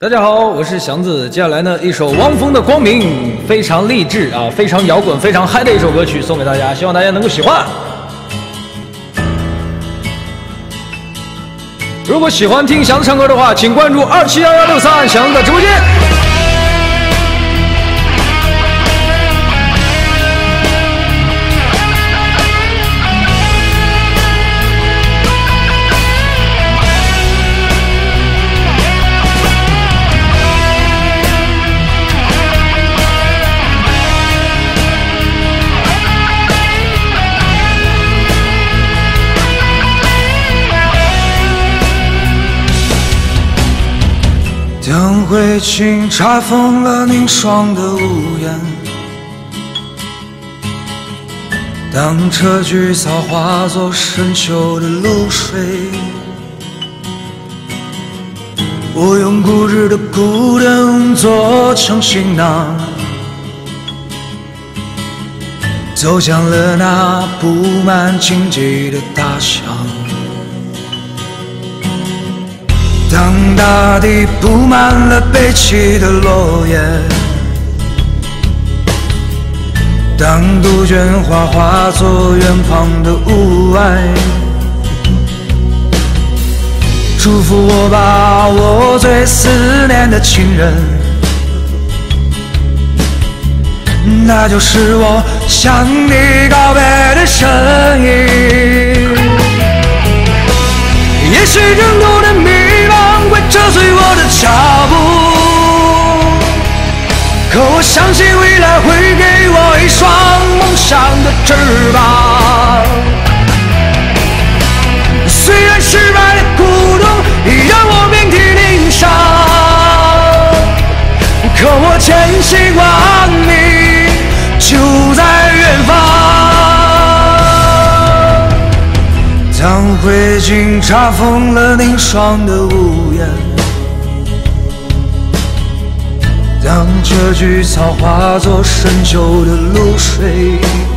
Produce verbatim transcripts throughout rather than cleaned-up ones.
大家好，我是祥子。接下来呢，一首汪峰的《光明》，非常励志啊，非常摇滚，非常嗨的一首歌曲，送给大家，希望大家能够喜欢。如果喜欢听祥子唱歌的话，请关注二七幺幺六三祥子的直播间。 当灰烬查封了凝霜的屋檐，当车菊草化作深秋的露水，我用固执的孤灯做成行囊，走向了那布满荆棘的大乡。 当大地布满了悲泣的落叶，当杜鹃花化作远方的雾霭，祝福我吧，我最思念的亲人，那就是我向你告别的身影。也许更多的迷茫会折碎我的脚步，可我相信未来会给我一双梦想的翅膀。虽然失败的苦痛已让我遍体鳞伤，可我坚信光明就在远方。 当灰烬查封了凝霜的屋檐，当这菊草化作深秋的露水，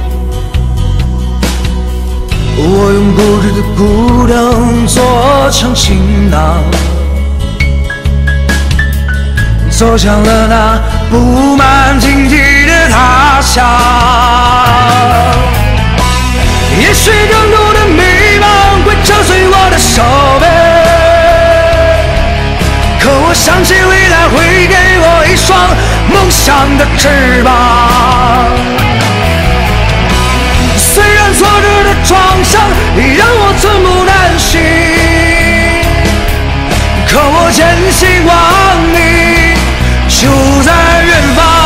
我用固执的孤灯做成行囊，走向了那布满荆棘的他乡。也许更多的迷茫会折碎我的手背，可我相信未来会给我一双梦想的翅膀。虽然挫折的创伤已让我寸步难行，可我坚信光明就在远方。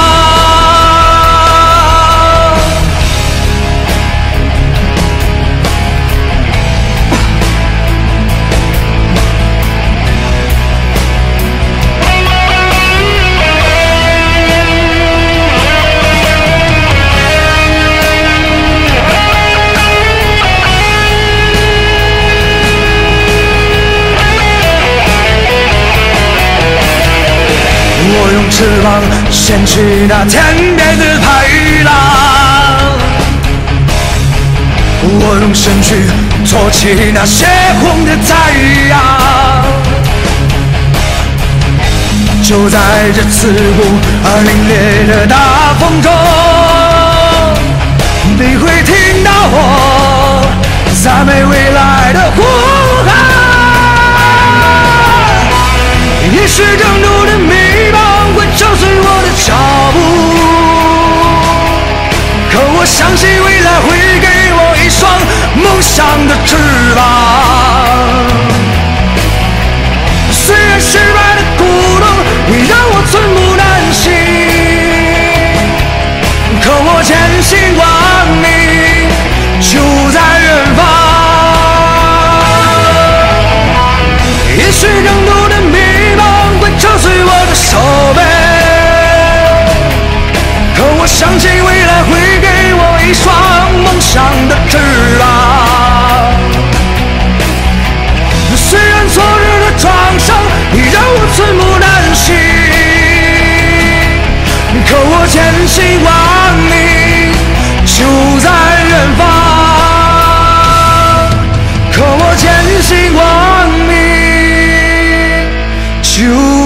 我用翅膀掀起那天边的排浪，我用身躯托起那血红的太阳。就在这刺骨而凛冽的大风中，你会听到我赞美未来的呼喊。也许更多的迷茫会折碎我的脚步，可我相信未来会给我一双梦想的翅膀。虽然失败的苦痛已让我寸步难行，可我坚信光明就在远方。也许更多的迷茫会折碎我的手背，可我相信未来会给我一双梦想的翅膀。虽然昨日的创伤已让我寸步难行，可我坚信光明就在远方。可我坚信光明就